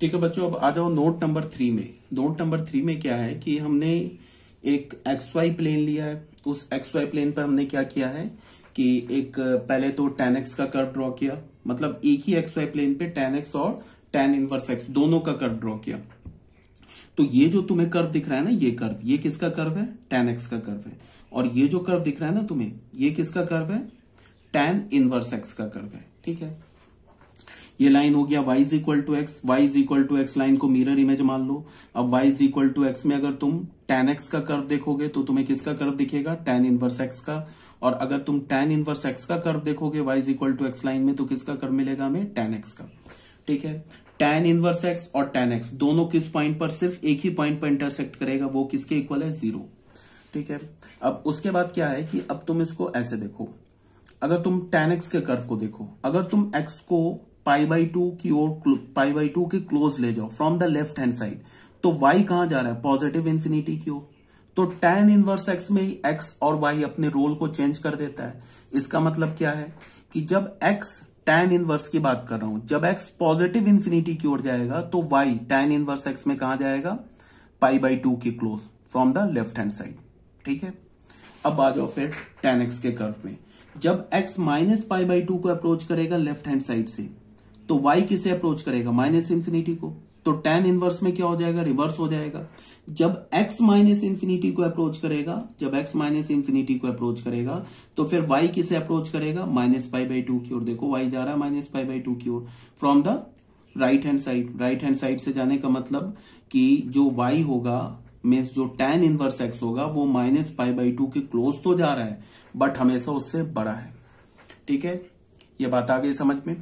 ठीक है बच्चों, अब आ जाओ नोट नंबर 3 में। नोट नंबर 3 में क्या है कि हमने एक एक्स वाई प्लेन लिया है। उस एक्स वाई प्लेन पर हमने क्या किया है कि एक पहले तो tan x का कर्व ड्रॉ किया, मतलब एक ही एक्स वाई प्लेन पे tan x और tan इनवर्स x दोनों का कर्व ड्रॉ किया। तो ये जो तुम्हें कर्व दिख रहा है ना, ये कर्व, ये किसका कर्व है? tan x का कर्व है। और ये जो कर्व दिख रहा है ना तुम्हें, ये किसका कर्व है? tan इनवर्स x का कर्व है। ठीक है, ये लाइन हो गया y is equal to x. y is equal to x line को मिरर इमेज मान लो। अब y is equal to x में अगर तुम tan x का कर्व देखोगे तो तुम्हें किसका कर्व दिखेगा? tan इनवर्स x का। और अगर तुम tan इनवर्स x का कर्व देखोगे y is equal to x line में तो किसका कर्व मिलेगा हमें? tan x का। ठीक है, tan इनवर्स x और tan x दोनों किस पॉइंट पर? सिर्फ एक ही पॉइंट पर इंटरसेक्ट करेगा, वो किसके इक्वल है? 0। ठीक है, अब उसके बाद क्या है कि अब तुम इसको ऐसे देखो। अगर तुम tan x के कर्व को देखो, अगर तुम x को π/2 की ओर, π/2 के क्लोज ले जाओ from the left hand side, तो y कहां जा रहा है? पॉजिटिव इंफिनिटी की ओर। तो tan इनवर्स x में ही x और y अपने रोल को चेंज कर देता है। इसका मतलब क्या है कि जब x, tan इनवर्स की बात कर रहा हूं, जब x पॉजिटिव इंफिनिटी की ओर जाएगा तो y tan इनवर्स x में कहां जाएगा? π/2 के close from the left hand side. ठीक है, अब आ जाओ फिर tan x के कर्व में। जब x माइनस π/2 को अप्रोच करेगा लेफ्ट हैंड साइड से, तो y किसे अप्रोच करेगा? माइनस इंफिनिटी को। तो tan इनवर्स में क्या हो जाएगा? रिवर्स हो जाएगा। जब x माइनस इंफिनिटी को अप्रोच करेगा, जब x माइनस इंफिनिटी को अप्रोच करेगा तो फिर y किसे अप्रोच करेगा? माइनस π/2 की ओर। देखो y जा रहा है माइनस π/2 की ओर from the right hand side. Right hand side से जाने का मतलब कि जो y होगा, मीन्स जो tan इनवर्स x होगा, वो माइनस π/2 के क्लोज तो जा रहा है बट हमेशा उससे बड़ा है। ठीक है, ये बात आ गई समझ में?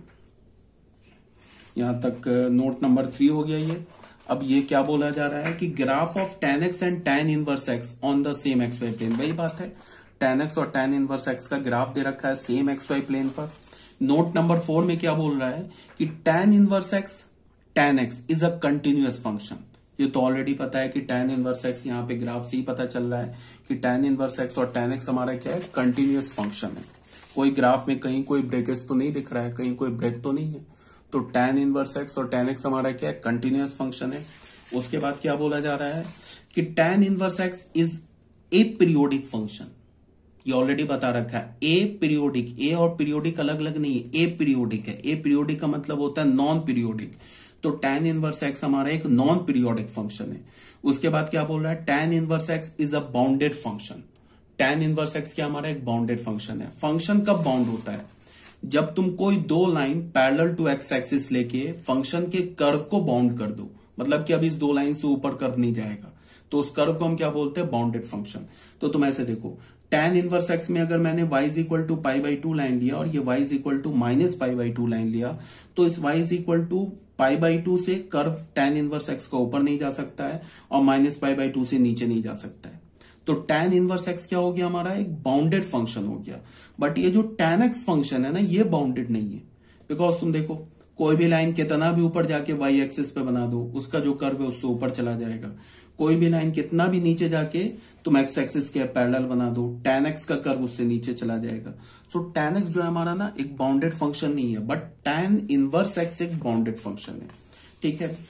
यहां तक नोट नंबर 3 हो गया ये। अब ये क्या बोला जा रहा है कि graph of tan x and tan inverse x on the same x y plane. वही बात है, tan x और tan इनवर्स x का ग्राफ दे रखा है सेम एक्स वाई प्लेन पर। नोट नंबर 4 में क्या बोल रहा है कि tan inverse x tan x is a continuous function. ये तो ऑलरेडी पता है कि tan इनवर्स x, यहाँ पे ग्राफ से ही पता चल रहा है कि tan इनवर्स x और tan x हमारा क्या है? कंटिन्यूअस फंक्शन है। कोई ग्राफ में कहीं कोई ब्रेकेज तो नहीं दिख रहा है, कहीं कोई ब्रेक तो नहीं है। तो tan इनवर्स x और tan x हमारा क्या है? कंटिन्यूअस फंक्शन है। उसके बाद क्या बोला जा रहा है कि tan inverse x is a periodic function. ये ऑलरेडी बता रखा है, ए पीरियोडिक। ए और पीरियोडिक अलग अलग नहीं है, ए पीरियोडिक है। ए पीरियोडिक का मतलब होता है नॉन पीरियोडिक। तो tan इनवर्स x हमारा एक नॉन पीरियोडिक फंक्शन है। उसके बाद क्या बोल रहा है? tan inverse x is a bounded function. tan inverse x क्या हमारा एक बाउंडेड फंक्शन है। फंक्शन कब बाउंड होता है? जब तुम कोई दो line parallel to x axis लेके फंक्शन के कर्व को बाउंड कर दो, मतलब कि अब इस दो लाइन से ऊपर कर्व नहीं जाएगा, तो उस कर्व को हम क्या बोलते हैं? Bounded function. तो तुम ऐसे देखो, tan इनवर्स x में अगर मैंने y is equal to π/2 line लिया और ये y is equal to minus π/2 line लिया, तो इस y इज इक्वल टू π/2 से कर्व tan इनवर्स x का ऊपर नहीं जा सकता है और माइनस π/2 से नीचे नहीं जा सकता है। तो tan इनवर्स x क्या हो गया? हमारा एक बाउंडेड फंक्शन हो गया। बट ये जो tan x फंक्शन है ना, ये बाउंडेड नहीं है। बिकॉज तुम देखो, कोई भी लाइन कितना भी ऊपर जाके y एक्सिस पे बना दो, उसका जो कर्व है उससे ऊपर चला जाएगा। कोई भी लाइन कितना भी नीचे जाके तुम x एक्सिस के पैरेलल बना दो, tan x का कर्व उससे नीचे चला जाएगा। सो tan x जो है हमारा ना एक बाउंडेड फंक्शन नहीं है, बट tan इनवर्स x एक बाउंडेड फंक्शन है। ठीक है,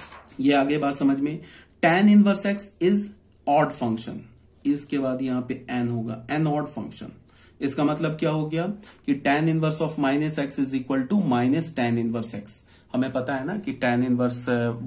ये आगे बात समझ में। tan inverse x is odd function. इसके बाद यहाँ पे n होगा, n ऑड फंक्शन। इसका मतलब क्या हो गया कि tan inverse of minus x is equal to minus tan inverse x। हमें पता है ना कि tan इनवर्स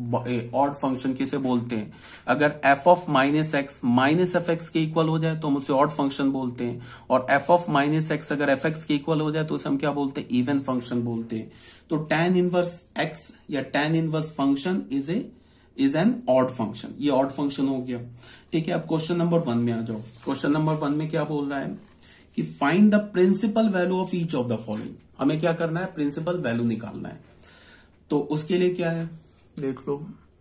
ऑड फंक्शन किसे बोलते हैं? अगर f of minus x minus f x के इक्वल हो जाए तो हम उसे ऑड फंक्शन बोलते हैं, और f ऑफ माइनस एक्स अगर एफ एक्स के इक्वल हो जाए तो उसे हम क्या बोलते हैं? इवन फंक्शन बोलते हैं। तो tan इनवर्स x या tan inverse function is an odd function. ये ऑड फंक्शन हो गया। ठीक है, अब क्वेश्चन नंबर 1 में आ जाओ। क्वेश्चन नंबर 1 में क्या बोल रहा है कि find the principal value of each of the following. हमें क्या करना है? प्रिंसिपल वैल्यू निकालना है। तो उसके लिए क्या है, देख लो।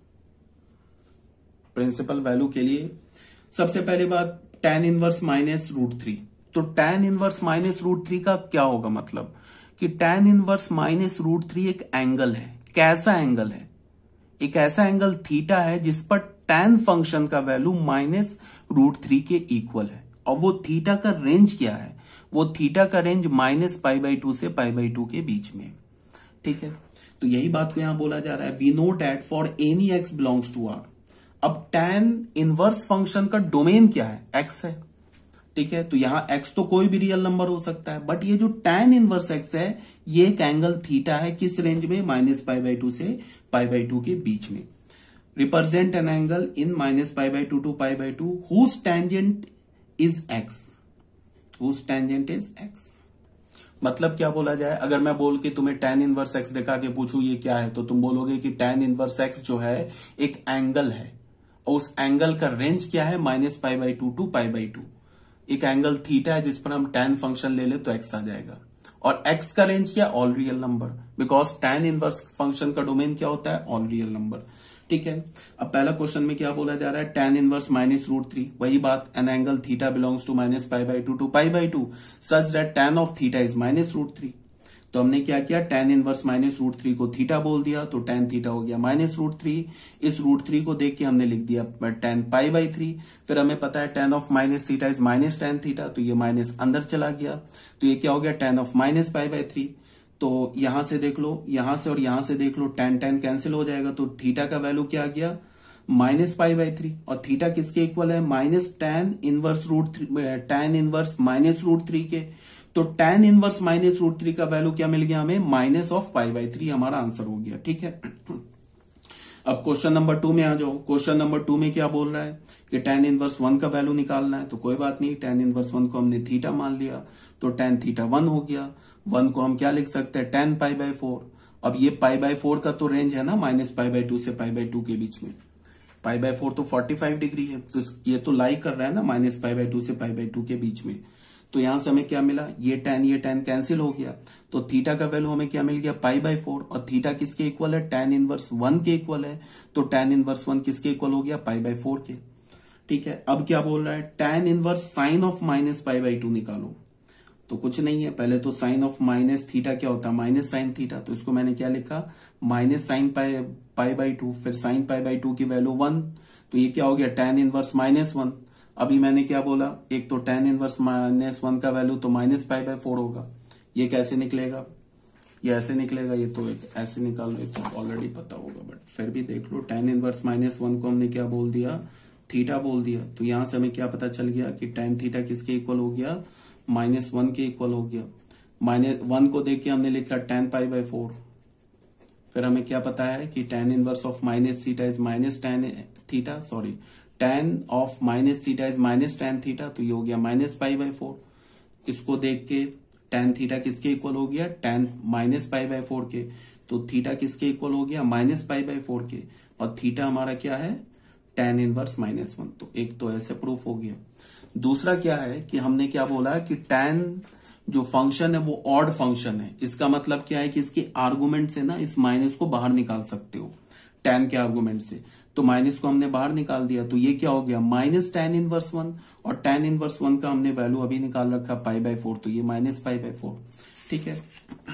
प्रिंसिपल वैल्यू के लिए सबसे पहली बात tan इनवर्स माइनस √3। तो tan इनवर्स माइनस √3 का क्या होगा? मतलब कि tan इनवर्स माइनस √3 एक एंगल है। कैसा एंगल है? एक ऐसा एंगल थीटा है जिस पर tan फंक्शन का वैल्यू माइनस √3 के इक्वल है। और वो थीटा का रेंज क्या है? वो थीटा का रेंज माइनस π/2 से π/2 के बीच में। ठीक है, तो यही बात को यहां बोला जा रहा है, we know that for any x belongs to R. अब tan इनवर्स फंक्शन का डोमेन क्या है, x है, ठीक है। तो यहां x तो कोई भी रियल नंबर हो सकता है, बट ये जो tan इनवर्स x है ये एक एंगल थीटा है, किस रेंज में, -π/2 से π/2 के बीच में। Represent an angle in -π/2 to π/2 whose tangent is x, whose tangent is x। मतलब क्या बोला जाए, अगर मैं बोल के तुम्हें tan इनवर्स x दिखा के पूछूं ये क्या है, तो तुम बोलोगे कि tan इनवर्स x जो है एक एंगल है, और उस एंगल का रेंज क्या है, -π/2 टू π/2। एक एंगल थीटा है जिस पर हम tan फंक्शन ले ले तो x आ जाएगा, और x का रेंज क्या, all real number, because tan inverse function का डोमेन क्या होता है, ऑल रियल नंबर, ठीक है। अब पहला क्वेश्चन में क्या बोला जा रहा है, tan इनवर्स -√3, वही बात, an angle theta belongs to -π/2 to π/2 such that tan of theta is -√3। तो हमने क्या किया, tan इनवर्स -√3 को थीटा बोल दिया, तो tan थीटा हो गया -√3। इस √3 को देख के हमने लिख दिया tan π/3। फिर हमें पता है tan of minus theta is -tan theta, तो ये माइनस अंदर चला गया, तो ये क्या हो गया, tan ऑफ -π/3। तो यहां से देख लो, यहां से और यहां से देख लो, tan कैंसिल हो जाएगा, तो थीटा का वैल्यू क्या आ गया, -π/3। और थीटा किसके इक्वल है, tan इनवर्स -√3 के। तो tan इनवर्स -√3 का वैल्यू क्या मिल गया हमें, -π/3 हमारा आंसर हो गया, ठीक है। अब क्वेश्चन नंबर 2 में आ जाओ। क्वेश्चन नंबर 2 में क्या बोल रहा है कि tan इनवर्स 1 का वैल्यू निकालना है, तो कोई बात नहीं, tan इनवर्स 1 को हमने थीटा मान लिया, तो tan थीटा 1 हो गया। 1 को हम क्या लिख सकते हैं, tan π/4। अब ये π/4 का तो रेंज है ना, -π/2 से π/2 के बीच में, π/4 तो 45 डिग्री है, तो ये तो लाई कर रहा है ना -π/2 से π/2 के बीच में। तो यहां से हमें क्या मिला, ये tan कैंसिल हो गया, तो थीटा का वैल्यू हमें क्या मिल गया, π/4। और थीटा किसके इक्वल है, tan इनवर्स 1 के इक्वल है, तो tan इनवर्स 1 किसके इक्वल हो गया, π/4 के, ठीक है। अब क्या बोल रहा है, tan इनवर्स साइन ऑफ -π/2 निकालो। तो कुछ नहीं है, पहले तो साइन ऑफ माइनस थीटा क्या होता है, माइनस साइन थीटा, तो इसको मैंने क्या लिखा, -sin π/2, फिर sin π/2 की वैल्यू 1, तो ये क्या हो गया, tan इनवर्स -1। अभी मैंने क्या बोला, एक तो tan इनवर्स -1 का वैल्यू तो -π/4 होगा, ये कैसे निकलेगा, ये ऐसे निकलेगा, ये तो एक ऐसे निकाल लो, ये तो ऑलरेडी पता होगा, बट फिर भी देख लो, tan इनवर्स -1 को हमने क्या बोल दिया, थीटा बोल दिया। तो यहां से हमें क्या पता चल गया कि tan थीटा किसके इक्वल हो गया, -1 के इक्वल हो गया। -1 को देख के हमने लिखा tan π/4। फिर हमें क्या पता है कि tan inverse of minus theta is -tan theta, sorry, tan of minus theta is -tan theta, तो ये हो गया -π/4। इसको देख के tan थीटा किसके इक्वल हो गया, tan -π/4 के, तो थीटा किसके इक्वल हो गया, -π/4 के, और थीटा हमारा क्या है, tan इनवर्स -1। तो एक तो ऐसे प्रूफ हो गया। दूसरा क्या है कि हमने क्या बोला कि tan जो फंक्शन है वो ऑड फंक्शन है, इसका मतलब क्या है कि इसके आर्गुमेंट से ना इस माइनस को बाहर निकाल सकते हो, tan के आर्गुमेंट से। तो माइनस को हमने बाहर निकाल दिया, तो ये क्या हो गया, -tan इनवर्स 1, और tan इनवर्स 1 का हमने वैल्यू अभी निकाल रखा π/4, तो ये -π/4, ठीक है।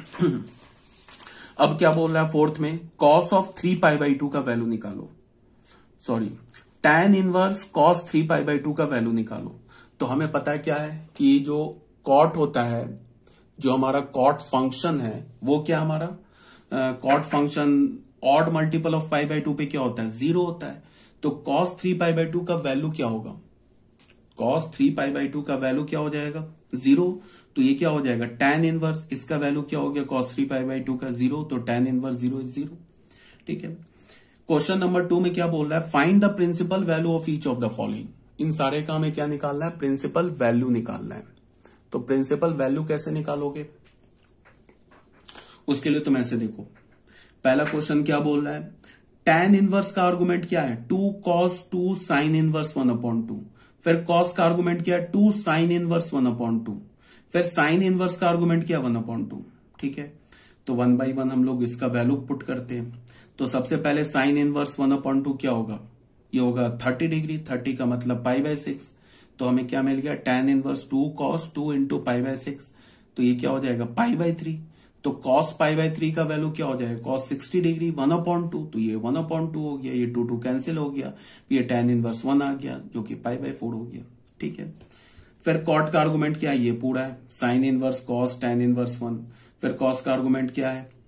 अब क्या बोल रहा है फोर्थ में, cos ऑफ 3π/2 का वैल्यू निकालो, सॉरी, tan इनवर्स cos 3π/2 का वैल्यू निकालो। तो हमें पता है क्या है कि जो कॉट होता है, जो हमारा कॉट फंक्शन है, वो क्या हमारा cot function odd multiple of π/2 पे क्या होता है, 0 होता है। तो cos 3π/2 का वैल्यू क्या होगा, cos 3π/2 का वैल्यू क्या हो जाएगा, 0। तो ये क्या हो जाएगा, tan इनवर्स, इसका वैल्यू क्या हो गया, cos 3π/2 का 0, तो tan इनवर्स 0 इज 0, ठीक है। क्वेश्चन नंबर 2 में क्या बोल रहा है, find the principal value of each of the following. इन सारे का हमें क्या निकालना है, प्रिंसिपल वैल्यू निकालना है। तो प्रिंसिपल वैल्यू कैसे निकालोगे, उसके लिए तुम ऐसे देखो, पहला क्वेश्चन क्या बोल रहा है, tan इनवर्स का आर्गुमेंट क्या है, 2 cos 2 sin इनवर्स 1/2। फिर cos का आर्गुमेंट क्या है, 2 sin इनवर्स 1/2। फिर sin इनवर्स का आर्गुमेंट क्या, 1/2, ठीक है। तो 1/1 हम लोग इसका वैल्यू पुट करते हैं। तो सबसे पहले sin इनवर्स 1/2 क्या होगा, ये होगा 30 डिग्री, 30 का मतलब π/6। तो हमें क्या मिल गया, tan इनवर्स 2 cos 2 इंटू π/6, तो ये क्या हो जाएगा, π/3। तो cos π/3 का वैल्यू क्या हो जाएगा, cos 60 डिग्री 1/2, तो ये 1/2 हो गया, ये 2 कैंसिल हो गया, ये tan इनवर्स 1 आ गया जो कि π/4 हो गया, ठीक है। फिर cot का आर्गुमेंट क्या है, ये पूरा है, sin inverse cos tan inverse 1। फिर cos का आर्गुमेंट क्या है,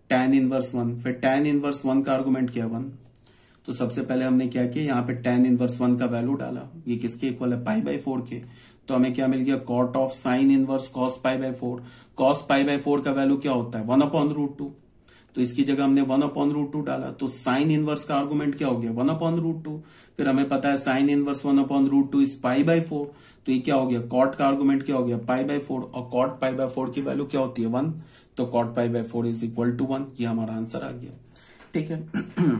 tan इनवर्स 1, फिर tan इनवर्स 1 का आर्गुमेंट किया 1। तो सबसे पहले हमने क्या किया, यहाँ पे tan इनवर्स 1 का वैल्यू डाला, ये किसके इक्वल है, π/4 के। तो हमें क्या मिल गया, cot of sin inverse cos π/4। cos π/4 का वैल्यू क्या होता है, 1/√2। तो इसकी जगह हमने 1/√2 डाला, तो साइन इनवर्स का आर्गुमेंट क्या हो गया, 1/√2। फिर हमें पता है साइन इनवर्स 1/√2 इज π/4, तो ये क्या हो गया, कॉट का आर्गुमेंट क्या हो गया, π/4, और कॉट π/4 की वैल्यू क्या होती है, 1, तो कॉट π/4 इज इक्वल टू 1। ये हमारा आंसर आ गया, ठीक है।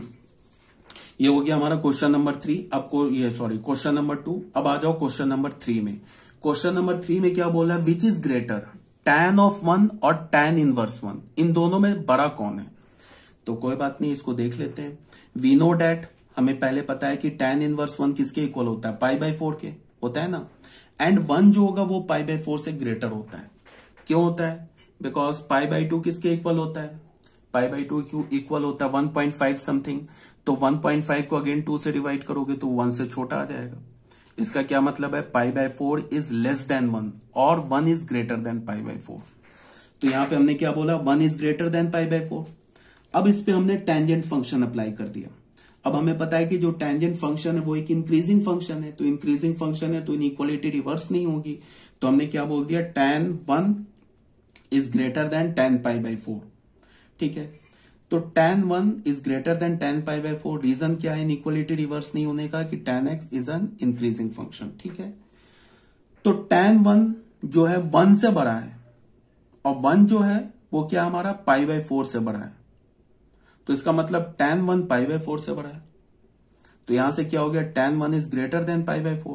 ये हो गया हमारा क्वेश्चन नंबर 3। आपको ये क्वेश्चन नंबर 2। अब आ जाओ क्वेश्चन नंबर 3 में। क्वेश्चन नंबर 3 में क्या बोला है, which is greater, tan of 1 और tan इनवर्स 1, इन दोनों में बड़ा कौन है। तो कोई बात नहीं, इसको देख लेते हैं। वी नो डैट, हमें पहले पता है कि tan इनवर्स 1 किसके इक्वल होता है, π/4 के होता है ना। एंड 1 जो होगा वो π/4 से ग्रेटर होता है। क्यों होता है, बिकॉज π/2 किसके इक्वल होता है, π/2 इक्वल होता है 1.5 समथिंग। तो 1.5 को अगेन 2 से डिवाइड करोगे तो 1 से छोटा आ जाएगा। इसका क्या मतलब है, π/4 इज लेस देन 1 और 1 इज ग्रेटर देन π/4। तो यहां पे हमने क्या बोला, 1 इज ग्रेटर देन π/4। अब इस पे हमने टेंजेंट फंक्शन अप्लाई कर दिया। अब हमें पता है कि जो टेंजेंट फंक्शन है वो एक इंक्रीजिंग फंक्शन है, तो इंक्रीजिंग फंक्शन है तो इनइक्वालिटी रिवर्स नहीं होगी। तो हमने क्या बोल दिया, tan 1 is greater than tan π/4, ठीक है। तो tan 1 is greater than tan π/4। Reason क्या है इनइक्वालिटी रिवर्स नहीं होने का, कि tan x is an increasing function, ठीक है। तो tan 1 जो है 1 से बड़ा है, और 1 जो है वो क्या हमारा π/4 से बड़ा है। तो इसका मतलब tan 1 π/4 से बड़ा है। तो यहां से क्या हो गया, tan 1 इज ग्रेटर देन π/4।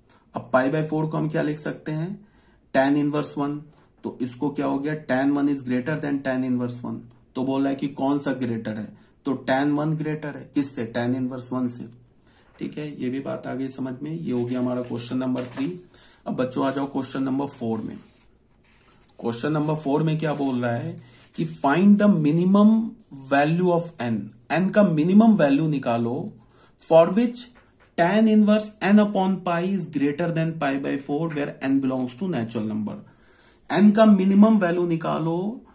अब π/4 को हम क्या लिख सकते हैं, tan इनवर्स 1। तो इसको क्या हो गया, tan 1 is greater than tan inverse 1। तो बोल रहा है कि कौन सा ग्रेटर है, तो tan 1 ग्रेटर है किससे, tan इनवर्स 1 से, ठीक है। ये भी बात आ गई समझ में। ये हो गया हमारा क्वेश्चन नंबर 3। अब बच्चों आ जाओ क्वेश्चन नंबर 4 में। क्वेश्चन नंबर 4 में क्या बोल रहा है कि find the minimum value of n का मिनिमम वैल्यू निकालो for which tan inverse n upon pi is greater than π/4 where n belongs to natural number. n का मिनिमम वैल्यू निकालो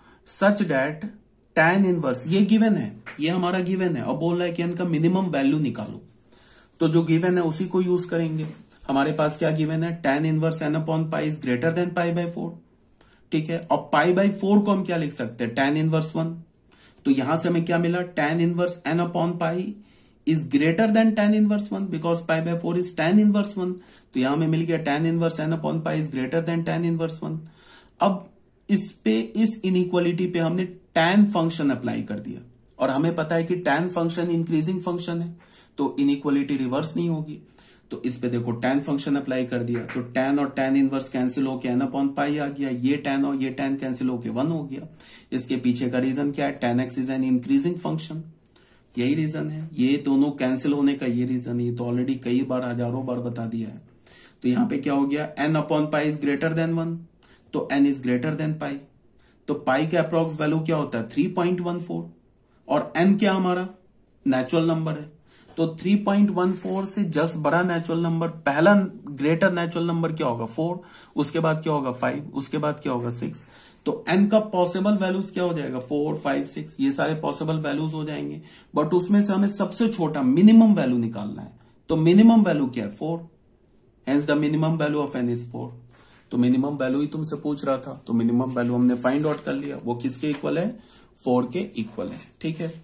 सच दैट tan इनवर्स, ये given है, ये हमारा given है, और बोल रहा है कि n का मिनिमम वैल्यू निकालो। तो जो गिवन है उसी को यूज करेंगे। हमारे पास क्या गिवन है, tan inverse n upon pi is greater than π/4, ठीक है। और π/4 को हम क्या लिख सकते हैं, tan इनवर्स 1। तो यहां से हमें क्या मिला, tan inverse n upon pi is greater than tan inverse 1 because π/4 is tan inverse 1। तो यहां हमें मिल गया tan inverse n upon pi is greater than tan inverse 1। अब इस पे, इस इनइक्वालिटी पे हमने tan फंक्शन अप्लाई कर दिया, और हमें पता है कि tan फंक्शन इंक्रीजिंग फंक्शन है, तो इनइक्वालिटी रिवर्स नहीं होगी। तो इस पे देखो tan फंक्शन अप्लाई कर दिया, तो tan और tan इनवर्स कैंसिल होके n अपॉन पाई आ गया, ये tan और ये tan कैंसिल होके 1 हो गया। इसके पीछे का रीजन क्या है, tan x is an increasing function, यही रीजन है। ये दोनों कैंसिल होने का ये रीजन है, ये तो ऑलरेडी कई बार, हजारों बार बता दिया है। तो यहां पे क्या हो गया, n upon pi is greater than 1, तो n is greater than pi. तो पाई का अप्रॉक्स वैल्यू क्या होता है, 3.14, और n क्या हमारा नेचुरल नंबर है। तो 3.14 से जस्ट बड़ा नेचुरल नंबर, पहला ग्रेटर नेचुरल नंबर क्या होगा, 4, उसके बाद क्या होगा 5, उसके बाद क्या होगा 6। तो n का पॉसिबल वैल्यूज क्या हो जाएगा, 4, 5, 6, ये सारे पॉसिबल वैल्यूज हो जाएंगे। बट उसमें से हमें सबसे छोटा मिनिमम वैल्यू निकालना है। तो मिनिमम वैल्यू क्या है, 4, hence the minimum value of n is 4। तो मिनिमम वैल्यू ही तुमसे पूछ रहा था, तो मिनिमम वैल्यू हमने फाइंड आउट कर लिया, वो किसके इक्वल है, 4 के इक्वल है, ठीक है।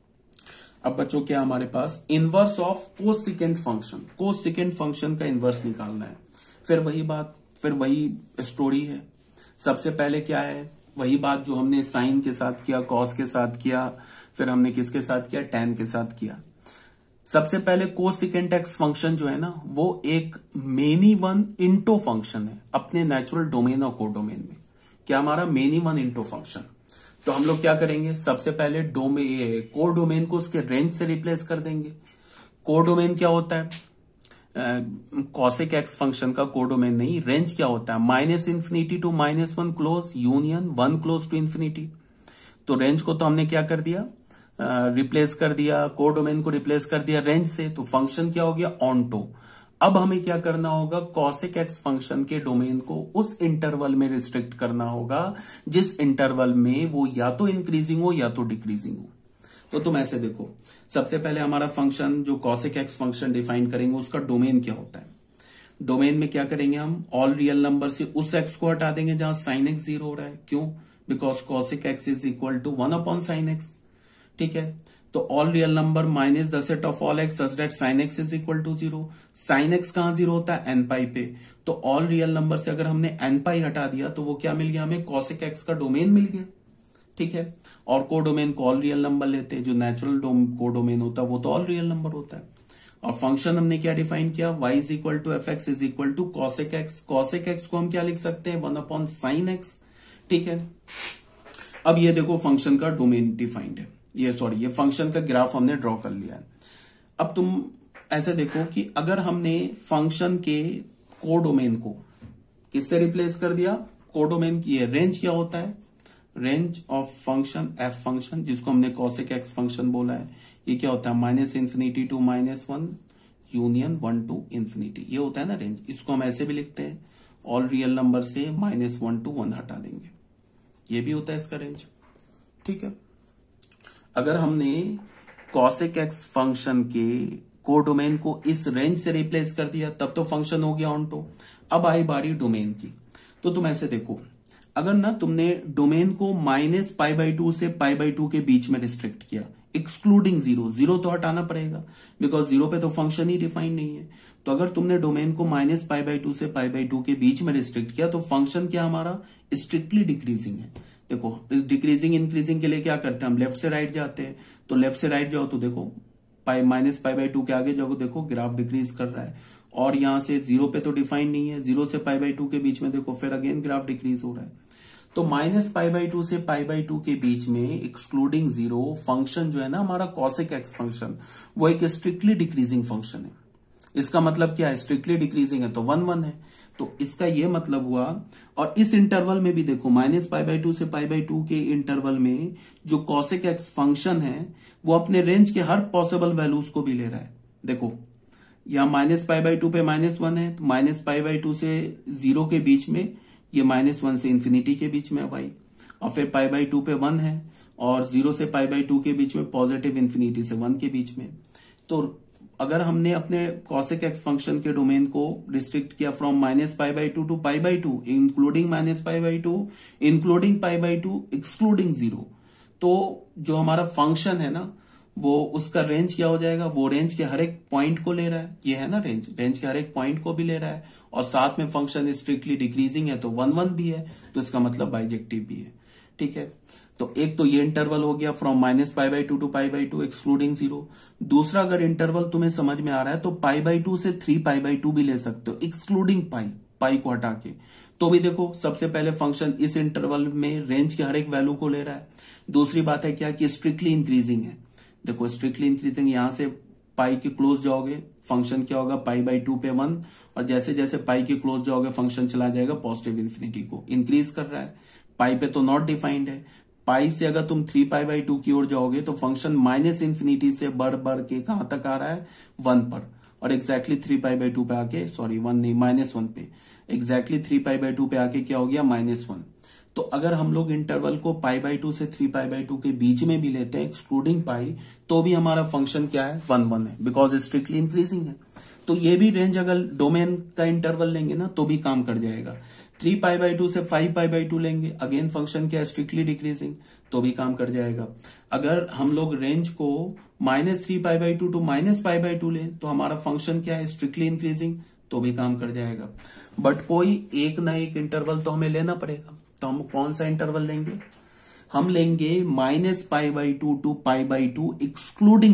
अब बच्चों क्या हमारे पास, inverse of cosecant function, cosecant function का इनवर्स निकालना है। फिर वही बात, फिर वही स्टोरी है। सबसे पहले क्या है, वही बात जो हमने साइन के साथ किया, कॉस के साथ किया, फिर हमने किसके साथ किया, टैन के साथ किया। सबसे पहले कोसेकेंट एक्स फंक्शन जो है ना, वो एक मेनी वन इंटो फंक्शन है अपने नेचुरल डोमेन और कोडोमेन में। क्या हमारा मेनी वन इंटो फंक्शन। तो हम लोग क्या करेंगे, सबसे पहले कोडोमेन को उसके रेंज से रिप्लेस कर देंगे। कोडोमेन क्या होता है, कॉसेक एक्स फंक्शन का कोडोमेन नहीं, रेंज क्या होता है, -∞ to -1 close union 1 close to infinity. तो रेंज को तो हमने क्या कर दिया, रिप्लेस कर दिया, कोडोमेन को रिप्लेस कर दिया रेंज से। तो फंक्शन क्या हो गया, ऑनटो। अब हमें क्या करना होगा, cosec x फंक्शन के डोमेन को उस इंटरवल में रिस्ट्रिक्ट करना होगा जिस इंटरवल में वो या तो इंक्रीजिंग हो या तो डिक्रीजिंग हो। तो तुम ऐसे देखो, सबसे पहले हमारा फंक्शन जो cosec x फंक्शन डिफाइन करेंगे उसका डोमेन क्या होता है। डोमेन में क्या करेंगे हम, ऑल रियल नंबर से उस x को हटा देंगे जहां sin x 0 हो रहा है। क्यों, because cosec x is equal to 1/sin x। ठीक है, तो all real number minus the set of all x such that sine x is equal to 0। Sine x कहां 0 होता है, एन पाई पे। तो ऑल रियल नंबर से अगर हमने एन पाई हटा दिया तो वो क्या मिल गया हमें, cosec x का डोमेन मिल गया। ठीक है, और कोडोमेन को ऑल रियल नंबर लेते हैं, जो नेचुरल कोडोमेन होता है वो तो ऑल रियल नंबर होता है। और फंक्शन हमने क्या डिफाइन किया, y is equal to f x is equal to cosec x। cosec x को हम क्या लिख सकते हैं, 1/sin x। ठीक है, अब ये देखो फंक्शन का डोमेन डिफाइंड है, ये फंक्शन का ग्राफ हमने ड्रॉ कर लिया है। अब तुम ऐसे देखो कि अगर हमने फंक्शन के कोडोमेन को किससे रिप्लेस कर दिया, कोडोमेन की रेंज क्या होता है, range of function f function, जिसको हमने cosec x फंक्शन बोला है, ये क्या होता है, -∞ to -1 यूनियन 1 to ∞, ये होता है ना रेंज। इसको हम ऐसे भी लिखते हैं, ऑल रियल नंबर से -1 to 1 हटा देंगे, ये भी होता है इसका रेंज। ठीक है, अगर हमने cosec x फंक्शन के कोडोमेन को इस रेंज से रिप्लेस कर दिया तब तो फंक्शन हो गया ऑनटो। अब आई बारी डोमेन की, तो तुम ऐसे देखो, अगर ना तुमने डोमेन को -π/2 से π/2 के बीच में रिस्ट्रिक्ट किया, एक्सक्लूडिंग 0 तो हटाना पड़ेगा बिकॉज 0 पे तो फंक्शन ही डिफाइन नहीं है। तो अगर तुमने डोमेन को -π/2 से π/2 के बीच में रिस्ट्रिक्ट किया तो फंक्शन क्या हमारा स्ट्रिक्टली डिक्रीजिंग है। देखो, इस डिक्रीजिंग इंक्रीजिंग के लिए क्या करते हैं हम, लेफ्ट से राइट जाते हैं। तो लेफ्ट से राइट जाओ तो देखो -π/2 के आगे जाओ, देखो ग्राफ डिक्रीज कर रहा है। और यहां से 0 पे तो डिफाइन नहीं है, 0 से π/2 के बीच में देखो फिर अगेन ग्राफ डिक्रीज हो रहा है। तो -π/2 से π/2 के बीच में एक्सक्लूडिंग 0 फंक्शन जो है ना हमारा cosec x फंक्शन, वो एक स्ट्रिक्टली डिक्रीजिंग फंक्शन है। इसका मतलब क्या है, स्ट्रिक्टली डिक्रीजिंग है तो 1 है, तो इसका ये मतलब हुआ। और इस इंटरवल में भी देखो -π/2 से π/2 के इंटरवल में जो cosec x फंक्शन है वो अपने रेंज के हर पॉसिबल वैल्यूज को भी ले रहा है। देखो यहां -π/2 पे -1 है, तो -π/2 से 0 के बीच में ये -1 से इन्फिनिटी के बीच में y, और फिर π/2 पे 1 है, और 0 से π/2 के बीच में पॉजिटिव इन्फिनिटी से 1 के बीच में। तो अगर हमने अपने cosec x फंक्शन के डोमेन को रिस्ट्रिक्ट किया from -π/2 to π/2 including -π/2 including π/2 excluding 0, तो जो हमारा फंक्शन है ना वो उसका रेंज क्या हो जाएगा, वो रेंज के हर एक पॉइंट को ले रहा है। ये है ना रेंज के हर एक पॉइंट को भी ले रहा है, और साथ में फंक्शन स्ट्रिक्टली डिक्रीजिंग है तो 1 भी है, तो इसका मतलब बाइजेक्टिव भी है। ठीक है, तो एक तो ये इंटरवल हो गया फ्रॉम -π/2 टू π/2 एक्सक्लूडिंग 0। दूसरा अगर इंटरवल तुम्हें समझ में आ रहा है तो π/2 से 3π/2 भी ले सकते हो एक्सक्लूडिंग पाई को हटा के। तो भी देखो सबसे पहले फंक्शन इस इंटरवल में रेंज के हर एक वैल्यू को ले रहा है। दूसरी बात है क्या कि स्ट्रिक्टली इंक्रीजिंग है। देखो स्ट्रिक्टली इंक्रीजिंग, यहां से पाई के क्लोज जाओगे फंक्शन क्या होगा, π/2 पे 1, और जैसे जैसे पाई के क्लोज जाओगे फंक्शन चला जाएगा पॉजिटिव इन्फिनिटी को, इंक्रीज कर रहा है। पाई पे तो नॉट डिफाइंड है, पाई से अगर तुम 3π/2 की ओर जाओगे तो फंक्शन -∞ से बढ़ के कहां तक आ रहा है, 1 पर, और एग्जैक्टली 3π/2 पे आके, सॉरी 1 नहीं -1 पे, एग्जैक्टली 3π/2 पे आके क्या हो गया, -1। तो अगर हम लोग इंटरवल को π/2 से 3π/2 के बीच में भी लेते हैं एक्सक्लूडिंग पाई, तो भी हमारा फंक्शन क्या है, 1 है, बिकॉज स्ट्रिक्टली इंक्रीजिंग है। तो ये भी रेंज अगर डोमेन का इंटरवल लेंगे ना तो भी काम कर जाएगा। 3π/2 से 5π/2 लेंगे, अगेन फंक्शन क्या है, स्ट्रिक्टली डिक्रीजिंग, तो भी काम कर जाएगा। अगर हम लोग रेंज को -3π/2 टू -π/2 लें तो हमारा फंक्शन क्या है, स्ट्रिक्टली इंक्रीजिंग, तो भी काम कर जाएगा। बट कोई एक ना एक इंटरवल तो हमें लेना पड़ेगा, तो हम कौन सा इंटरवल लेंगे, हम लेंगे -π/2 टू π/2 एक्सक्लूडिंग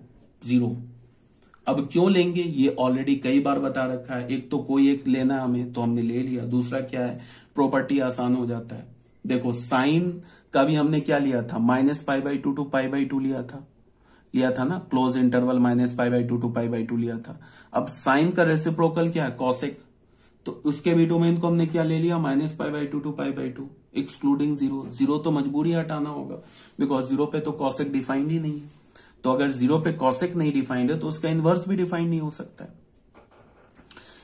0। अब क्यों लेंगे ये ऑलरेडी कई बार बता रखा है। एक तो कोई एक लेना है हमें, तो हमने ले लिया। दूसरा क्या है, प्रॉपर्टी आसान हो जाता है। देखो साइन का भी हमने क्या लिया था, -π/2 टू π/2 लिया था ना, क्लोज इंटरवल -π/2 टू π/2 लिया था। अब साइन का रेसिप्रोकल क्या है, कॉसेक, तो उसके भी डोमेन को हमने क्या ले लिया, -π/2 टू π/2 एक्सक्लूडिंग 0 तो मजबूरी हटाना होगा बिकॉज 0 पे तो कॉसेक डिफाइंड ही नहीं है। तो अगर 0 पे कॉसेक नहीं डिफाइंड है तो उसका इनवर्स भी डिफाइंड नहीं हो सकता है।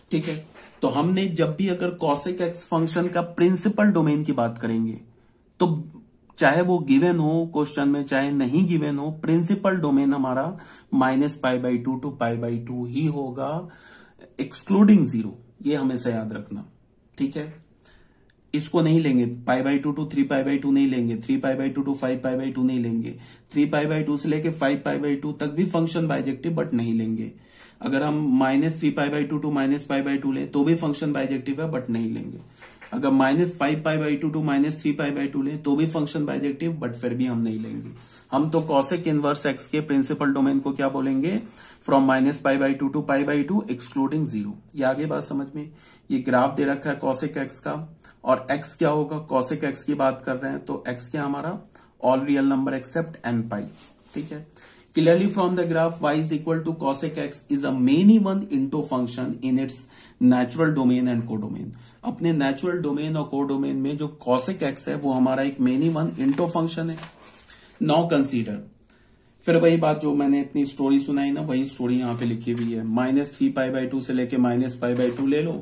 ठीक है, तो हमने जब भी अगर cosec x फंक्शन का प्रिंसिपल डोमेन की बात करेंगे तो चाहे वो गिवन हो क्वेश्चन में चाहे नहीं गिवन हो, प्रिंसिपल डोमेन हमारा -π/2 to π/2 ही होगा, एक्सक्लूडिंग 0। ये हमेशा याद रखना, ठीक है। इसको नहीं लेंगे, π/2 to 3π/2 नहीं लेंगे, 3π/2 to 5π/2 नहीं लेंगे, 3π/2 से लेके 5π/2 तक भी फंक्शन बाइजेक्टिव बट नहीं लेंगे। अगर हम -3π/2 to -π/2 ले तो भी फंक्शन बाइजेक्टिव है बट नहीं लेंगे। अगर -5π/2 to -3π/2 ले तो भी फंक्शन बाइजेक्टिव बट फिर भी हम नहीं लेंगे। हम तो cosec इनवर्स x के प्रिंसिपल डोमेन को क्या बोलेंगे, फ्रॉम -π/2 to π/2 एक्सक्लूडिंग 0। ये आगे बात समझ में। ये ग्राफ दे रखा है cosec x का, और x क्या होगा, cosec x की बात कर रहे हैं तो x क्या हमारा, all real number except n π, ठीक है। Clearly from the graph y is equal to cosec x is a many one into function in its natural domain and codomain। अपने नेचुरल डोमेन और कोडोमेन में जो cosec x है वो हमारा एक मेनी वन इंटो फंक्शन है। Now consider, फिर वही बात जो मैंने इतनी स्टोरी सुनाई ना, वही स्टोरी यहाँ पे लिखी हुई है। -3π/2 से लेके -π/2 ले लो,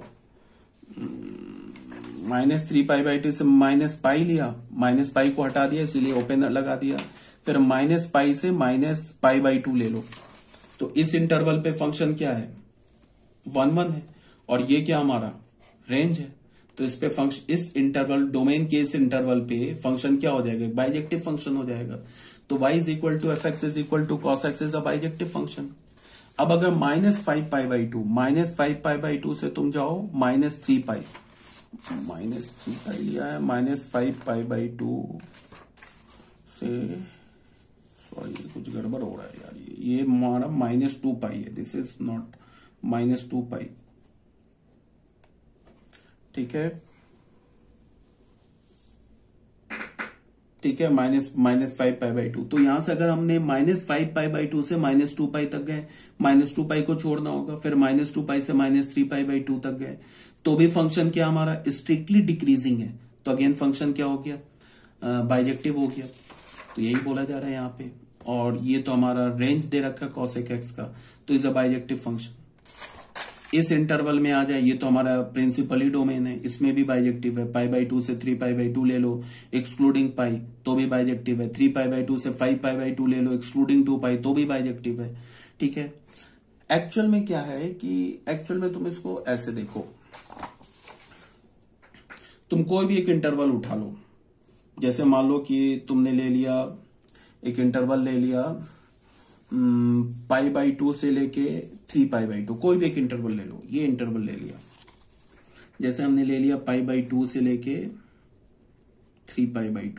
-3π/2 से -π लिया, -π को हटा दिया इसीलिए ओपन लगा दिया, फिर -π से -π/2 ले लो। तो इस इंटरवल पे फंक्शन क्या है, 1 1 है, और ये क्या हमारा रेंज है। तो इस पे फंक्शन, इस इंटरवल डोमेन के इस इंटरवल पे फंक्शन क्या हो जाएगा, बाइजेक्टिव फंक्शन हो जाएगा। तो y is equal to f x is equal to cos x is a bijective function. अब अगर -5π/2 से तुम जाओ -3π, -3π लिया है, -5π/2 से, सॉरी कुछ गड़बड़ हो रहा है यार, ये हमारा -2π है, दिस इज नॉट -2π, ठीक है, ठीक है, -5π/2। तो यहां से अगर हमने -5π/2 से -2π तक गए, -2π को छोड़ना होगा, फिर -2π से -3π/2 तक गए, तो भी फंक्शन क्या हमारा स्ट्रिक्टली डिक्रीजिंग है। तो अगेन फंक्शन क्या हो गया, बाइजेक्टिव हो गया। तो यही बोला जा रहा है यहाँ पे। और ये तो हमारा रेंज दे रखा cosec x का, तो इज अ बाइजेक्टिव फंक्शन। इस इंटरवल में आ जाए, ये तो हमारा प्रिंसिपली डोमेन है, इसमें भी बाइजेक्टिव है। π/2 से 3π/2 ले लो एक्सक्लूडिंग π, तो भी बाइजेक्टिव है। 3π/2 से 5π/2 ले लो एक्सक्लूडिंग 2π, तो भी बाइजेक्टिव है, ठीक है। एक्चुअल में क्या है कि एक्चुअल में तुम इसको ऐसे देखो, तुम कोई भी एक इंटरवल उठा लो, जैसे मान लो कि तुमने ले लिया एक इंटरवल ले लिया π/2 से लेके 3π/2, कोई भी एक इंटरवल ले लो, ये इंटरवल ले लिया, जैसे हमने ले लिया π/2 से लेके 3π/2।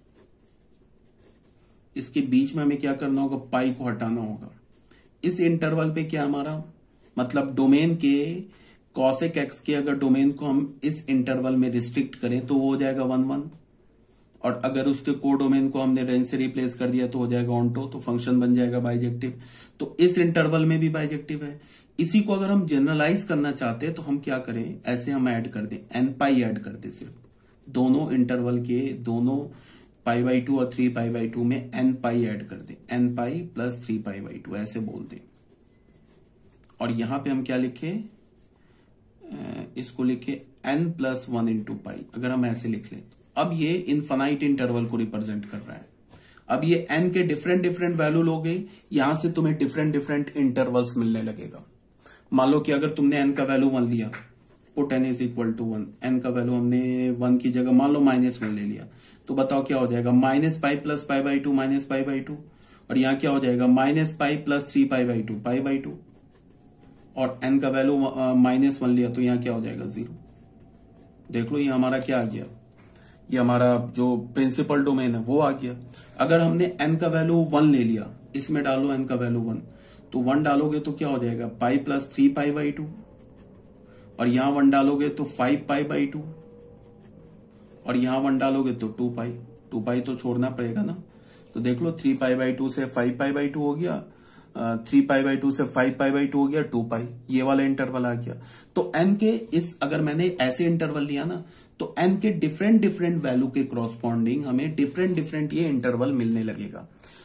इसके बीच में हमें क्या करना होगा, पाई को हटाना होगा। इस इंटरवल पे क्या हमारा मतलब डोमेन के cosec x के अगर डोमेन को हम इस इंटरवल में रिस्ट्रिक्ट करें तो वो हो जाएगा 1 1, और अगर उसके कोडोमेन को हमने रेंज से रिप्लेस कर दिया तो हो जाएगा ऑन्टो, तो फंक्शन बन जाएगा बाइजेक्टिव। तो इस इंटरवल में भी बाइजेक्टिव है। इसी को अगर हम जनरलाइज करना चाहते हैं तो हम क्या करें, ऐसे हम ऐड कर दें, n π ऐड कर दें, सिर्फ दोनों इंटरवल के दोनों π/2 और 3π/2 में n π ऐड कर दें, n π + 3π/2 ऐसे बोल दें। और यहां पे हम क्या लिखे, इसको लिखे n + 1 × π। अगर हम ऐसे लिख लें, अब ये इनफाइनाइट इंटरवल को रिप्रेजेंट कर रहा है। अब ये n के डिफरेंट डिफरेंट वैल्यू लोगे, यहां से तुम्हें डिफरेंट डिफरेंट इंटरवल्स मिलने लगेगा। मान लो कि अगर तुमने n का वैल्यू 1 लिया, पुट n = 1, n का वैल्यू हमने 1 की जगह मान लो -1 ले लिया, तो बताओ क्या हो जाएगा, -π + π/2 -π/2, और यहाँ क्या हो जाएगा, -π + 3π/2 π/2, और n का वैल्यू -1 लिया तो यहाँ क्या हो जाएगा, 0। देख लो ये हमारा क्या आ गया, ये हमारा जो प्रिंसिपल डोमेन है वो आ गया। अगर हमने n का वैल्यू 1 ले लिया, इसमें डालो n का वैल्यू 1, तो 1 डालोगे तो क्या हो जाएगा, π + 3π/2, और यहां 1 डालोगे तो 5π/2, और यहां 1 डालोगे तो 2π। 2π तो छोड़ना पड़ेगा ना, तो देख लो 3π/2 से 5π/2 हो गया, 3π/2 से 5π/2 हो गया, 2π, ये वाला इंटरवल आ गया। तो n के इस, अगर मैंने ऐसे इंटरवल लिया ना, तो n के डिफरेंट डिफरेंट वैल्यू के क्रॉसपॉन्डिंग हमें डिफरेंट डिफरेंट ये इंटरवल मिलने लगेगा।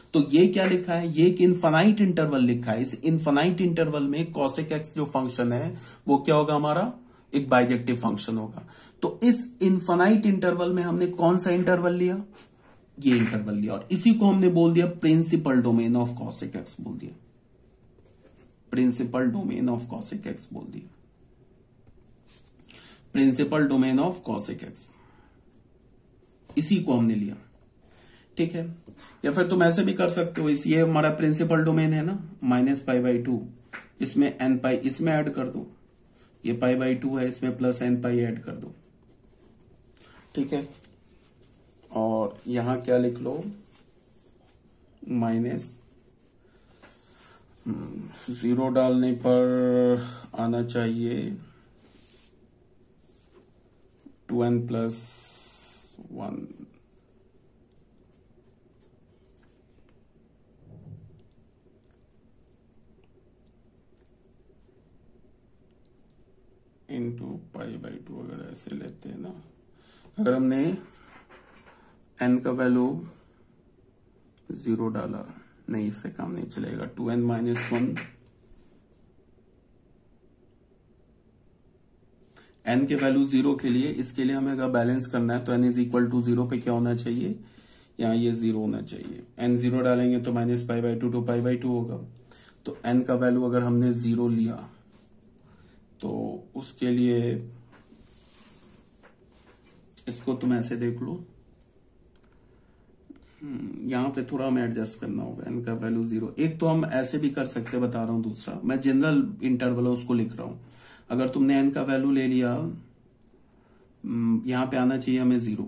तो ये क्या लिखा है, ये एक इनफाइनाइट इंटरवल लिखा है। इस इनफाइनाइट इंटरवल में कॉसेक एक्स जो फंक्शन है वो क्या होगा, हमारा एक बाइजेक्टिव फंक्शन होगा। तो इस इनफाइनाइट इंटरवल में हमने कौन सा इंटरवल लिया, ये इंटरवल लिया, और इसी को हमने बोल दिया principal domain of cosec x बोल दिया, principal domain of cosec x बोल दिया, principal domain of cosec x, इसी को हमने लिया। ठीक है, या फिर तुम ऐसे भी कर सकते हो, ये हमारा प्रिंसिपल डोमेन है ना, -π/2, इसमें n पाई इसमें ऐड कर दो, ये π/2 है, इसमें +n पाई ऐड कर दो। ठीक है, और यहां क्या लिख लो, -0 डालने पर आना चाहिए 2n+1 इंटू π/2। अगर ऐसे लेते हैं ना, अगर हमने n का वैल्यू 0 डाला, नहीं इससे काम नहीं चलेगा, 2n-1, n के वैल्यू 0 के लिए, इसके लिए हमें अगर बैलेंस करना है तो n = 0 पे क्या होना चाहिए, यहाँ ये 0 होना चाहिए। n 0 डालेंगे तो -π/2 to π/2 होगा। तो n का वैल्यू अगर हमने 0 लिया तो उसके लिए इसको तुम ऐसे देख लो, यहां पे थोड़ा हमें एडजस्ट करना होगा, n का वैल्यू 0। एक तो हम ऐसे भी कर सकते, बता रहा हूं, दूसरा मैं जनरल इंटरवल है उसको लिख रहा हूं। अगर तुमने n का वैल्यू ले लिया, यहां पे आना चाहिए हमें 0,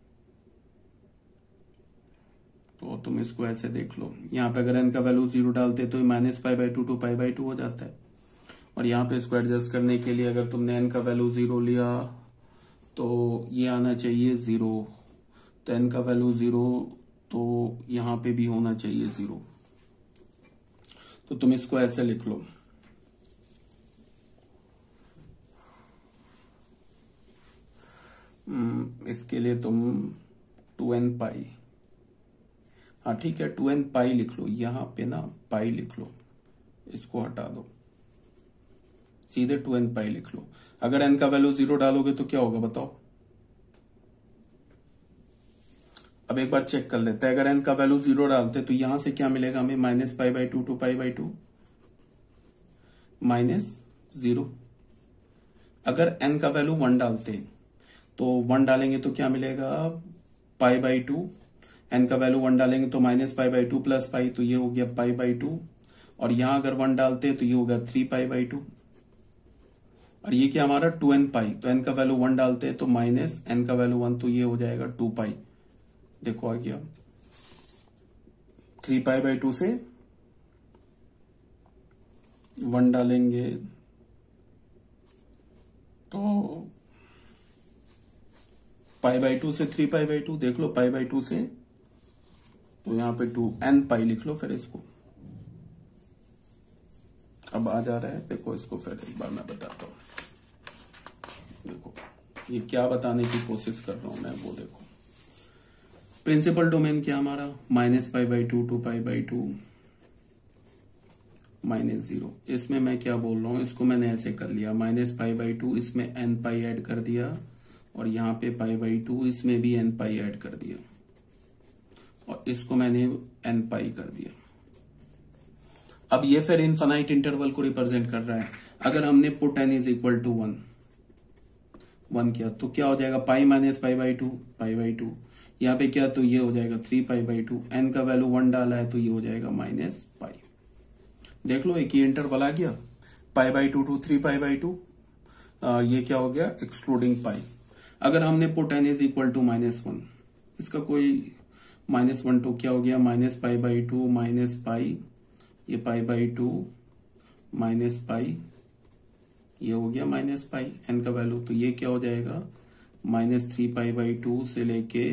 तो तुम इसको ऐसे देख लो, यहाँ पे अगर n का वैल्यू 0 डालते तो -π/2 to π/2 हो जाता है। और यहाँ पे इसको एडजस्ट करने के लिए अगर तुमने n का वैल्यू 0 लिया तो ये आना चाहिए 0, तो n का वैल्यू 0, तो यहाँ पे भी होना चाहिए 0। तो तुम इसको ऐसे लिख लो, इसके लिए तुम 2n पाई, हाँ ठीक है, 2n पाई लिख लो, यहाँ पे ना पाई लिख लो, इसको हटा दो, सीधे 2n पाई लिख लो। अगर n का वैल्यू 0 डालोगे तो क्या होगा बताओ। अब एक बार चेक कर लेते हैं, अगर n का वैल्यू 0 डालते तो यहां से क्या मिलेगा हमें, -π/2 to π/2 -0। अगर n का वैल्यू 1 डालते तो 1 डालेंगे तो क्या मिलेगा, π/2, n का वैल्यू 1 डालेंगे तो -π/2 + पाई, तो ये हो गया π/2, और यहां अगर 1 डालते तो ये होगा 3π/2, और ये क्या हमारा 2n पाई, तो n का वैल्यू 1 डालते हैं तो -n का वैल्यू 1, तो ये हो जाएगा 2 पाई। देखो आ गया, 3π/2 से 1 डालेंगे तो π/2 से 3π/2, देख लो π/2 से, तो यहां पे 2n पाई लिख लो, फिर इसको अब आ जा रहा है। देखो इसको फिर एक बार मैं बताता हूं, देखो ये क्या बताने की कोशिश कर रहा हूं मैं, वो देखो। प्रिंसिपल डोमेन क्या हमारा, -π/2 to π/2 -0। इसमें मैं क्या बोल रहा हूं, इसको मैंने ऐसे कर लिया, -π/2, इसमें n पाई ऐड कर दिया, और यहाँ पे π/2, इसमें भी n पाई ऐड कर दिया, और इसको मैंने n पाई कर दिया। अब ये फिर इनफाइनाइट इंटरवल को रिप्रेजेंट कर रहा है। अगर हमने पुट n = 1 किया तो क्या हो जाएगा, पाई -π/2, यहाँ पे क्या, तो ये हो जाएगा 3π/2, n का वैल्यू 1 डाला है तो ये हो जाएगा -π। देख लो एक ही इंटरवल आ गया, π/2 to 3π/2, और ये क्या हो गया, एक्सक्लूडिंग पाई। अगर हमने पुट n = -1, इसका कोई -1 तो क्या हो गया, -π/2 -π, ये π/2 -π, ये हो गया -π, n का वैल्यू, तो ये क्या हो जाएगा, -3π/2 से लेके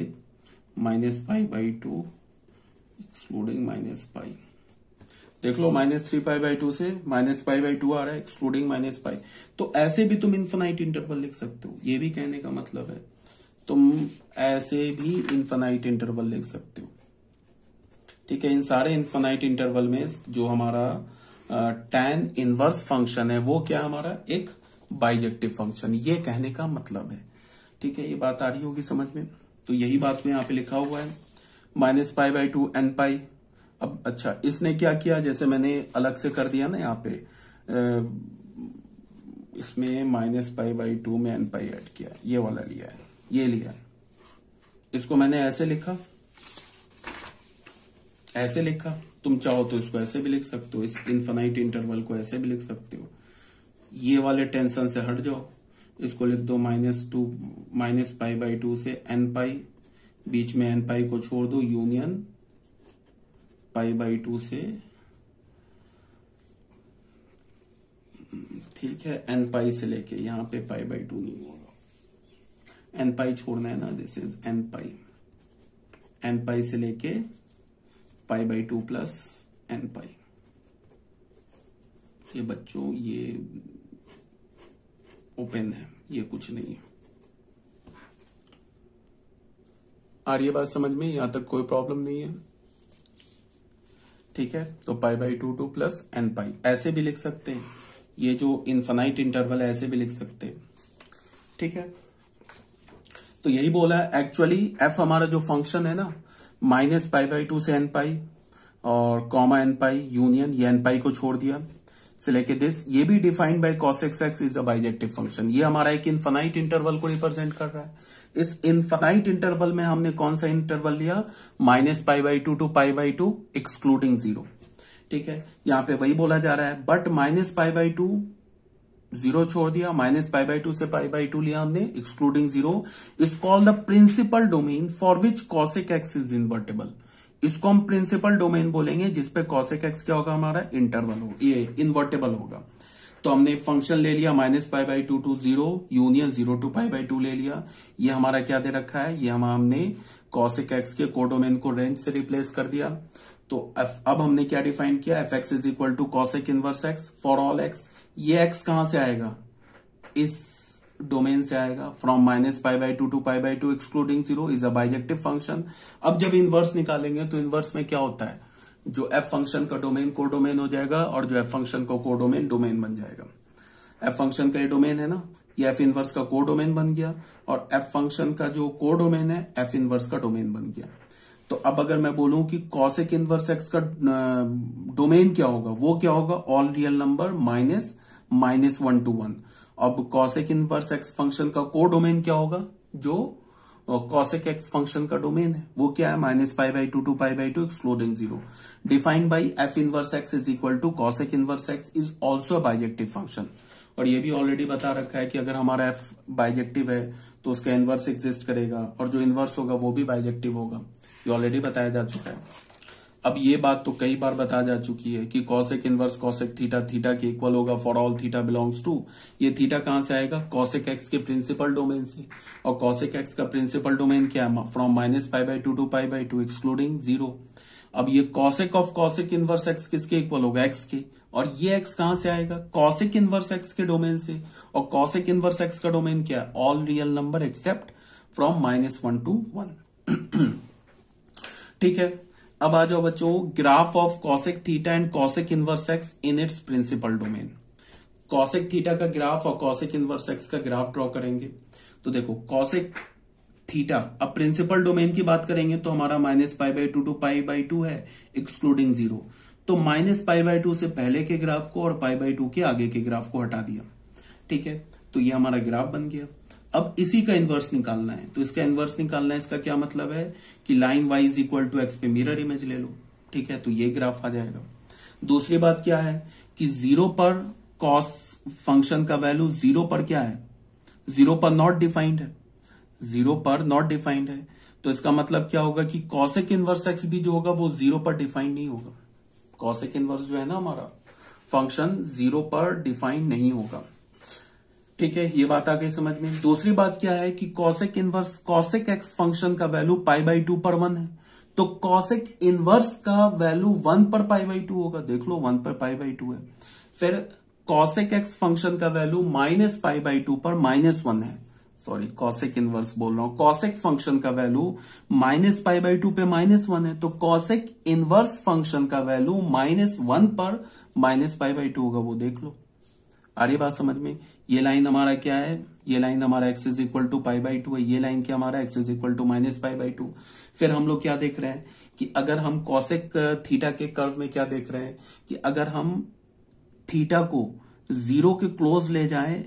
-π/2 एक्सक्लूडिंग -π। देख लो, -3π/2 से -π/2 आ रहा है एक्सक्लूडिंग -π। तो ऐसे भी तुम इनफाइनाइट इंटरवल लिख सकते हो, ये भी कहने का मतलब है तुम ऐसे भी इनफाइनाइट इंटरवल लिख सकते हो। ठीक है। इन सारे इनफाइनाइट इंटरवल में जो हमारा tan इनवर्स फंक्शन है वो क्या हमारा एक बाइजेक्टिव फंक्शन, ये कहने का मतलब है। ठीक है, ये बात आ रही होगी समझ में। तो यही बात में यहाँ पे लिखा हुआ है -π/2 nπ। अब अच्छा, इसने क्या किया, जैसे मैंने अलग से कर दिया ना यहाँ पे, इसमें -π/2 में nπ ऐड किया, ये वाला लिया है, ये लिया है। इसको मैंने ऐसे लिखा, ऐसे लिखा। तुम चाहो तो इसको ऐसे भी लिख सकते हो, इस इनफाइनाइट इंटरवल को ऐसे भी लिख सकते हो। ये वाले टेंशन से हट जाओ, इसको लिख दो -π/2 से nπ, बीच में nπ को छोड़ दो, यूनियन π/2 से, ठीक है, nπ से लेके यहाँ पे π/2 नहीं होगा, nπ छोड़ना है ना, दिस इज nπ से लेके π/2 प्लस nπ। ये बच्चों ये ओपन है, ये कुछ नहीं है। आ रही है बात समझ में, यहां तक कोई प्रॉब्लम नहीं है। ठीक है, तो π/2 2 प्लस nπ ऐसे भी लिख सकते हैं, ये जो इनफाइनाइट इंटरवल है ऐसे भी लिख सकते हैं। ठीक है, तो यही बोला है एक्चुअली f हमारा जो फंक्शन है ना, -π/2 से nπ और कॉमा nπ यूनियन, ये nπ को छोड़ दिया, से लेके दिस, ये भी defined by cos x is a bijective function. ये हमारा एक इनफाइनाइट इंटरवल को रिप्रेजेंट कर रहा है। इस इनफाइनाइट इंटरवल में हमने कौन सा इंटरवल लिया, -π/2 to π/2 एक्सक्लूडिंग 0। ठीक है, यहां पे वही बोला जा रहा है, बट -π/2 0 छोड़ दिया, -π/2 से π/2 लिया हमने excluding 0, is called the principal domain for which cos x is invertible. इसको हम प्रिंसिपल डोमेन बोलेंगे जिसपे cos x क्या होगा, हमारा इंटरवल होगा, ये इन्वर्टेबल होगा। तो हमने फंक्शन ले लिया -π/2 to 0 यूनियन 0 to π/2 ले लिया। ये हमारा क्या दे रखा है, ये हमने cos x के कोडोमेन को रेंज से रिप्लेस कर दिया। तो अब हमने क्या डिफाइन किया, fx is equal to cos inverse x for all x। ये x कहां से आएगा, इस डोमेन से आएगा, from -π/2 to π/2 excluding 0 is a bijective function. अब जब इनवर्स निकालेंगे तो इनवर्स में क्या होता है, जो f फंक्शन का डोमेन कोडोमेन हो जाएगा और जो f फंक्शन का कोडोमेन डोमेन बन जाएगा। f फंक्शन का ये डोमेन है ना, ये f इनवर्स का कोडोमेन बन गया, और f फंक्शन का जो कोडोमेन है f इनवर्स का डोमेन बन गया। तो अब अगर मैं बोलूं कि cosec इनवर्स x का डोमेन क्या होगा, वो क्या होगा, ऑल रियल नंबर -1 to 1। अब cosec इनवर्स x फंक्शन का कोडोमेन क्या होगा, जो cosec x फंक्शन का डोमेन है वो क्या है, -π/2 to π/2 excluding 0, defined by f inverse x is equal to cosec inverse x is also bijective function. और ये भी ऑलरेडी बता रखा है कि अगर हमारा f बाइजेक्टिव है तो उसका इनवर्स एग्जिस्ट करेगा, और जो इनवर्स होगा वो भी बाइजेक्टिव होगा, ये ऑलरेडी बताया जा चुका है। अब ये बात तो कई बार बता जा चुकी है कि cosec inverse cosec theta theta के इक्वल होगा for all theta belongs to, ये थीटा कहां से आएगा, cosec x के प्रिंसिपल डोमेन से, और cosec x का प्रिंसिपल डोमेन क्या है, फ्रॉम -π/2 to π/2 एक्सक्लूडिंग 0। अब ये cosec of cosec inverse x किसके इक्वल होगा, x के, और ये x कहां से आएगा, cosec इनवर्स x के डोमेन से, और cosec इनवर्स x का डोमेन क्या है, all real number except from -1 to 1। ठीक है, अब आ जाओ बच्चों, graph of cosec theta and cosec inverse x in its principal domain. cosec theta का ग्राफ और cosec इनवर्स x का ग्राफ ड्रॉ करेंगे। तो देखो cosec थीटा, अब प्रिंसिपल डोमेन की बात करेंगे तो हमारा -π/2 to π/2 है एक्सक्लूडिंग 0। तो -π/2 से पहले के ग्राफ को और π/2 के आगे के ग्राफ को हटा दिया। ठीक है, तो ये हमारा ग्राफ बन गया। अब इसी का इनवर्स निकालना है, तो इसका इनवर्स निकालना है, इसका क्या मतलब है कि line y is equal to x पे मिरर इमेज ले लो। ठीक है, तो ये ग्राफ आ जाएगा। दूसरी बात क्या है कि 0 पर cos फंक्शन का वैल्यू 0 पर क्या है, 0 पर नॉट डिफाइंड है, 0 पर नॉट डिफाइंड है। तो इसका मतलब क्या होगा कि cosec इनवर्स x भी जो होगा वो 0 पर डिफाइंड नहीं होगा। cosec इनवर्स जो है ना हमारा फंक्शन 0 पर डिफाइंड नहीं होगा। ठीक है, ये बात आ गई समझ में। दूसरी बात क्या है कि cosec inverse cosec x function का वैल्यू π/2 पर 1 है, तो cosec इनवर्स का वैल्यू 1 पर π/2 होगा। देख लो 1 पर π/2 है। फिर cosec x फंक्शन का वैल्यू -π/2 पर -1 है, सॉरी कॉसेक इनवर्स बोल रहा हूं, कॉसेक फंक्शन का वैल्यू -π/2 पे -1 है, तो कॉसेक इनवर्स फंक्शन का वैल्यू -1 पर -π/2 होगा, वो देख लो। आ रही बात समझ में? ये लाइन हमारा क्या है, ये लाइन हमारा x इज इक्वल टू π/2 है, ये लाइन क्या हमारा x इज इक्वल टू -π/2। फिर हम लोग क्या देख रहे हैं कि अगर हम कॉसेक थीटा के कर्व में क्या देख रहे हैं कि अगर हम थीटा को जीरो के क्लोज ले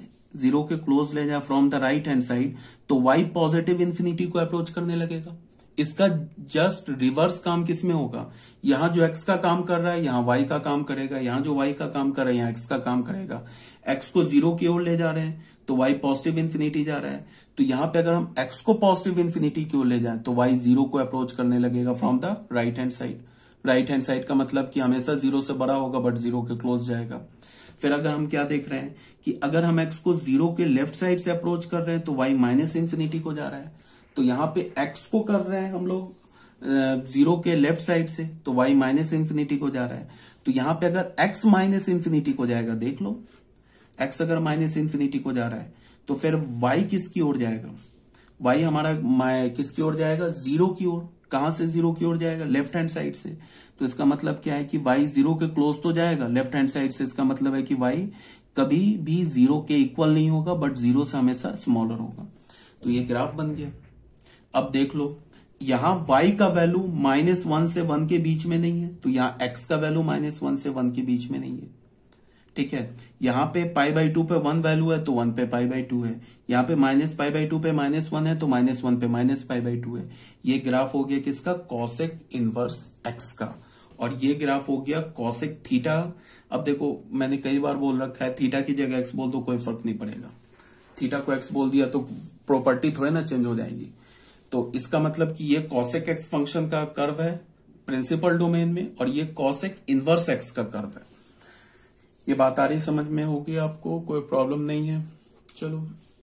जाए from the right hand side, तो y पॉजिटिव इंफिनिटी को अप्रोच करने लगेगा। इसका जस्ट रिवर्स काम किस में होगा, यहां जो x का काम कर रहा है यहां y का काम करेगा, यहां जो y का काम कर रहा है यहां x का काम करेगा। x को जीरो की ओर ले जा रहे हैं तो y पॉजिटिव इंफिनिटी जा रहा है, तो यहां पे अगर हम x को पॉजिटिव इंफिनिटी की ओर ले जाएं तो y जीरो को अप्रोच करने लगेगा from the right hand side. Right hand side का मतलब कि हमेशा जीरो से बड़ा होगा बट जीरो के क्लोज जाएगा। फिर अगर हम क्या देख रहे हैं कि अगर हम x को जीरो के लेफ्ट साइड से अप्रोच कर रहे हैं तो y माइनस इंफिनिटी को जा रहा है, तो यहां पे x को कर रहे हैं हम लोग जीरो के लेफ्ट साइड से तो y माइनस इंफिनिटी को जा रहा है, तो यहां पे अगर x माइनस इंफिनिटी को जाएगा, देख लो x अगर माइनस इंफिनिटी को जा रहा है तो फिर y किसकी ओर जाएगा, y हमारा किसकी ओर जाएगा, जीरो की ओर। कहां से जीरो की ओर जाएगा, लेफ्ट हैंड साइड से। तो इसका मतलब क्या है कि y जीरो के क्लोज तो जाएगा लेफ्ट हैंड साइड से, इसका मतलब है कि y कभी भी जीरो के इक्वल नहीं होगा बट जीरो से हमेशा स्मॉलर होगा। तो ये ग्राफ बन गया। अब देख लो यहां y का वैल्यू -1 से 1 के बीच में नहीं है, तो यहां x का वैल्यू -1 से 1 के बीच में नहीं है, ठीक है। यहां पे π/2 पे 1 वैल्यू है तो 1 पे π/2 है, यहां पे -π/2 पे -1 है तो -1 पे -π/2 है। ये ग्राफ हो गया किसका, कॉसेक इनवर्स x का, और ये ग्राफ हो गया कॉसेक थीटा। अब देखो मैंने कई बार बोल रखा है थीटा की जगह x बोल दो कोई फर्क नहीं पड़ेगा, थीटा को x बोल दिया तो प्रॉपर्टी थोड़े ना चेंज हो जाएगी। तो इसका मतलब कि ये कॉसेक x फंक्शन का कर्व है प्रिंसिपल डोमेन में, और ये कॉसेक इनवर्स x का कर्व है। ये बात आ रही समझ में होगी आपको, कोई प्रॉब्लम नहीं है। चलो